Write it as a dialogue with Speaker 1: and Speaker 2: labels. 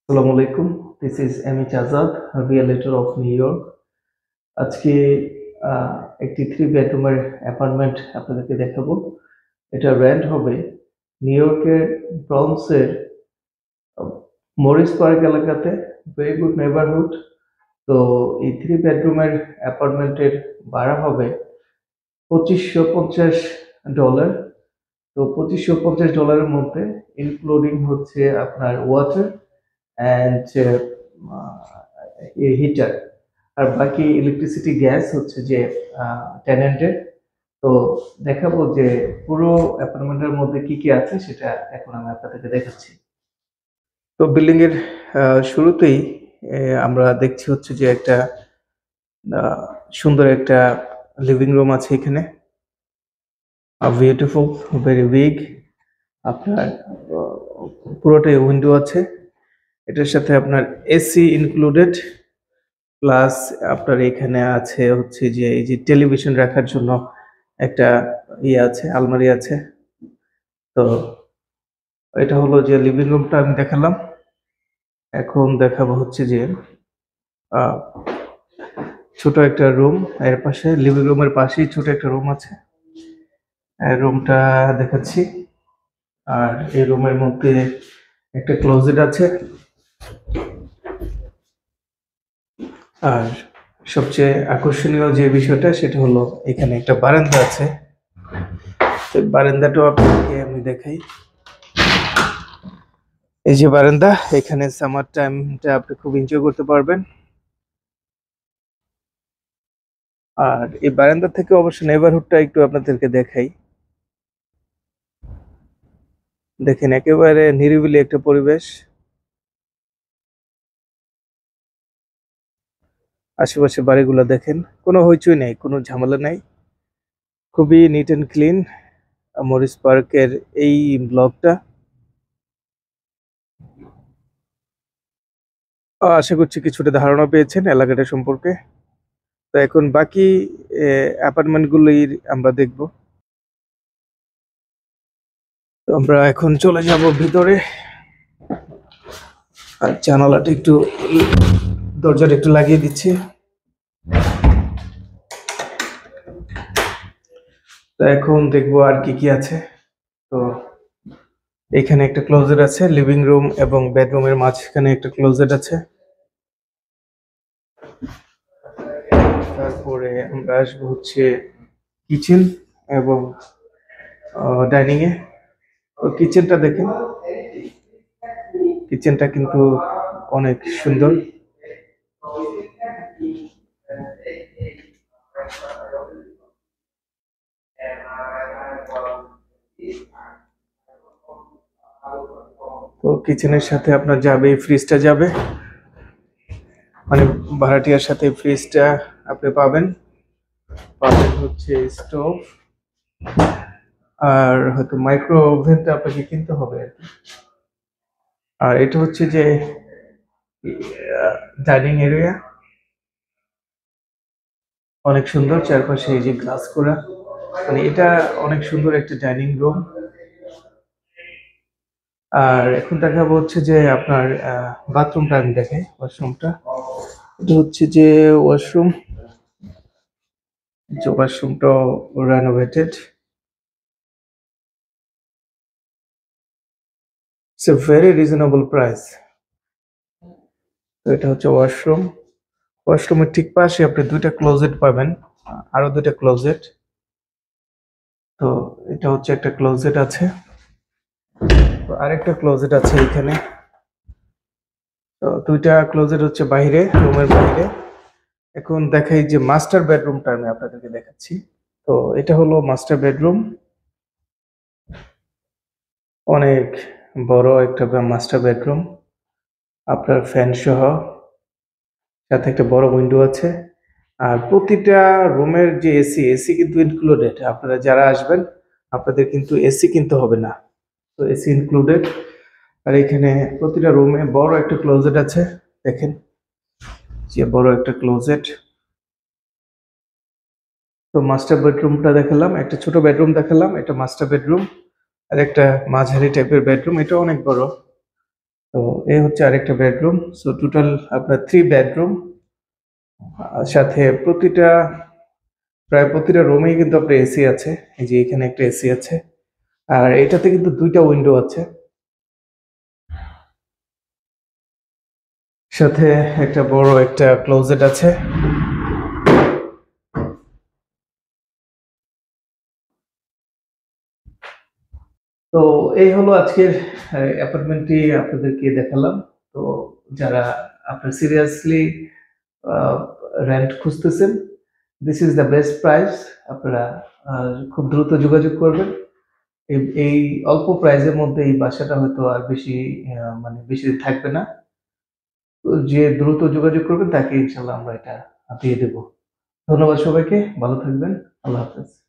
Speaker 1: আসসালামু আলাইকুম। This is Azad, Realtor of New York. আজকে আহ, একটি 3 বেডরুমের অ্যাপার্টমেন্ট আপনাদেরকে দেখাবো। এটা রেন্ট হবে নিউ ইয়র্কের ব্রনক্সের মরিস পার্ক এলাকাতে। Very good neighbourhood. তো এই 3 বেডরুমের অ্যাপার্টমেন্টের ভাড়া হবে $2550। তো $2550 মধ্যে ইনক্লুডিং হচ্ছে আপনার ওয়াটার অ্যান্ড হিটার, আর বাকি ইলেকট্রিসিটি গ্যাস হচ্ছে যে টেনেন্টের। তো দেখাবো যে পুরো অ্যাপার্টমেন্টের মধ্যে কি কি আছে সেটা এখন আমি আপনাদেরকে দেখাচ্ছি। তো বিল্ডিং এর শুরুতেই আমরা দেখছি হচ্ছে যে একটা আহ, সুন্দর একটা লিভিং রুম আছে এখানে। Beautiful, very big. আপনার পুরোটাই উইন্ডো আছে, এটার সাথে আপনার এসি ইনক্লুডেড। প্লাস আপনার এখানে আছে হচ্ছে যে এই যে টেলিভিশন রাখার জন্য একটা ইয়ে আছে, আলমারি আছে। তো এটা হলো যে লিভিং রুমটা আমি দেখালাম। এখন দেখাবো হচ্ছে যে আহ, ছোট একটা রুম, এর পাশে লিভিং রুমের পাশেই ছোট একটা রুম আছে, রুমটা দেখাচ্ছি। আর এই রুমের মধ্যে একটা ক্লোজেট আছে। আর সবচেয়ে আকর্ষণীয় যে বিষয়টা সেটা হলো এখানে একটা বারান্দা আছে। তো বারান্দাটাও আপনাকে আমি দেখাই। এই যে বারান্দা, এখানে সামার টাইমটা আপনি খুব এনজয় করতে পারবেন। আর এই বারান্দা থেকে অবশ্য নেবারহুডটা একটু আপনাদেরকে দেখাই। দেখেন একেবারে নিরিবিলি একটা পরিবেশ, আশেপাশে বাড়িগুলো দেখেন, কোনো হইচই নেই, কোনো ঝামেলা নেই, খুবই নিট অ্যান্ড ক্লিন মরিস পার্কের এই ব্লকটা। আশা করছি কিছুটা ধারণা পেয়েছেন এলাকাটা সম্পর্কে। তো এখন বাকি অ্যাপার্টমেন্টগুলোই আমরা দেখব। তো আমরা এখন চলে যাব ভিতরে। আর জানালাটা একটু, দরজাটা একটু লাগিয়ে দিচ্ছি। তো এখন দেখবো আর কি কি আছে। তো এখানে একটা ক্লোজেট আছে, লিভিং রুম এবং বেডরুমের মাঝখানে একটা ক্লোজেট আছে। তারপরে আমরা আসবো হচ্ছে কিচেন এবং ডাইনিং এ। তো কিচেনটা দেখেন, কিচেনটা কিন্তু অনেক সুন্দর। তো কিচেনের সাথে আপনার যাবে এই ফ্রিজটা যাবে, মানে ভাড়াটিয়ার সাথে ফ্রিজটা আপনি পাবেন। পাবেন হচ্ছে স্টোভ, আর হয়তো মাইক্রো ওভেনটা আপনাকে কিনতে হবে আর কি। আর এটা হচ্ছে যে ডাইনিং এরিয়া, অনেক সুন্দর, চারপাশে এই যে গ্লাস করা, মানে এটা অনেক সুন্দর একটা ডাইনিং রুম। আর এখন দেখাবো হচ্ছে যে আপনার বাথরুমটা আমি দেখাই, ওয়াশরুমটা। এটা হচ্ছে যে ওয়াশরুম, যে ওয়াশরুমটা renovated. It's a very reasonable price. তো এটা হচ্ছে ওয়াশরুম। ওয়াশরুমের ঠিক পাশে আপনি দুইটা ক্লোজেট পাবেন, আরো দুইটা ক্লোজেট। তো এটা হচ্ছে একটা ক্লোজেট আছে, তো আরেকটা ক্লোজেট আছে এখানে। তো দুইটা ক্লোজেট হচ্ছে বাইরে, রুমের বাইরে। এখন দেখাই যে মাস্টার বেডরুমটা আমি আপনাদেরকে দেখাচ্ছি। তো এটা হলো মাস্টার বেডরুম, অনেক বড় একটা মাস্টার বেডরুম, আপনার ফ্যান সহ, সাথে একটা বড় উইন্ডো আছে। আর প্রতিটা রুমের যে এসি, এসি কিন্তু ইনক্লুডেড। আপনারা যারা আসবেন আপনাদের কিন্তু এসি কিনতে হবে না, তো এসি ইনক্লুডেড। আর এখানে প্রতিটা রুমে বড় একটা ক্লোজেট আছে, দেখেন যে বড় একটা ক্লোজেট। তো মাস্টার বেডরুমটা দেখালাম, একটা ছোট বেডরুম দেখালাম, এটা মাস্টার বেডরুম। আর একটা মাঝারি টাইপের বেডরুম, এটা অনেক বড়। তো এই হচ্ছে আরেকটা বেডরুম। সো টোটাল আপনার 3 বেডরুম, সাথে প্রায় প্রতিটা রুমেই কিন্তু আপনার এসি আছে। এই যে এখানে একটা এসি আছে, আর এটাতে কিন্তু 2টা উইন্ডো আছে, সাথে একটা বড় একটা ক্লোজেট আছে। তো এই হলো আজকের অ্যাপার্টমেন্টটি আপনাদেরকে দেখালাম। তো যারা আপনার সিরিয়াসলি রেন্ট খুঁজতেছেন, this is the best price. আপনারা খুব দ্রুত যোগাযোগ করবেন। এই অল্প প্রাইসের মধ্যে এই বাসাটা হয়তো আর বেশি মানে বেশি দিন থাকবে না। তো যে দ্রুত যোগাযোগ করবেন তাকে ইনশাল্লাহ আমরা এটা দিয়ে দেব। ধন্যবাদ সবাইকে, ভালো থাকবেন। আল্লাহ হাফেজ।